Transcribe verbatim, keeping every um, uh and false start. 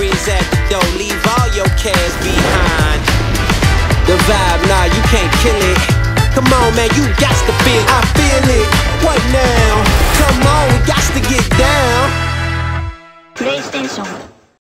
batteries at the door, leave all your cash behind. The vibe, nah, you can't kill it. Come on, man, you got to feel it. I feel it. What now? Come on, we got to get down. PlayStation